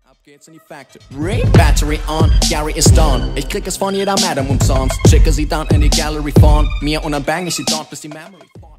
Ab geht's in die Factory. Battery on, Gary ist on. Ich krieg es von jeder Madam umsonst. Schicke sie dann in die Gallery von mir und dann bang ich sie dort, bis die Memory